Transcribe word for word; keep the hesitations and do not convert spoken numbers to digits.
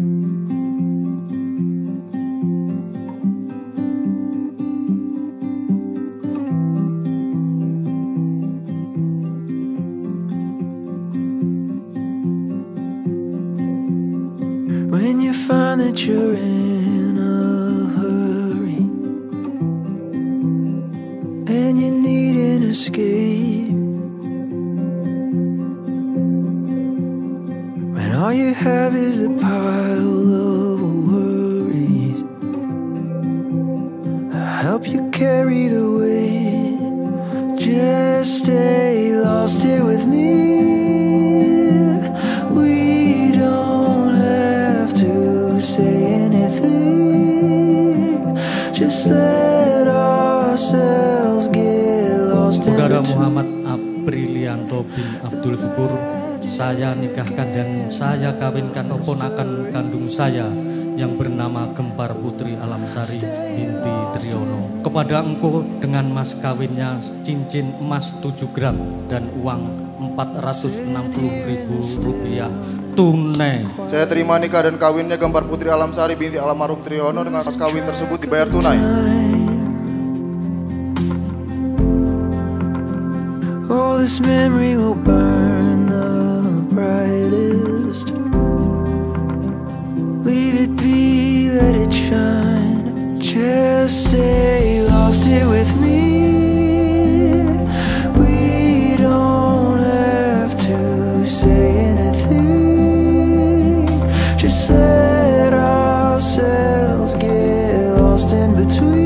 When you find that you're in a hurry and you need an escape, when all you have is a pile of worries, I'll help you carry the weight. Just stay lost here with me. We don't have to say anything, just let ourselves get lost in Saudara between. Muhammad Aprilianto bin Abdul Syukur, saya nikahkan dan saya kawinkan keponakan kandung saya yang bernama Gempar Putri Alamsari binti Triyono kepada engkau dengan mas kawinnya cincin emas tujuh gram dan uang empat ratus enam puluh ribu rupiah tunai. Saya terima nikah dan kawinnya Gempar Putri Alamsari binti almarhum Triyono dengan mas kawin tersebut dibayar tunai. Oh, this memory will burn the brightest. Leave it be, let it shine. Just stay lost here with me. We don't have to say anything, just let ourselves get lost in between.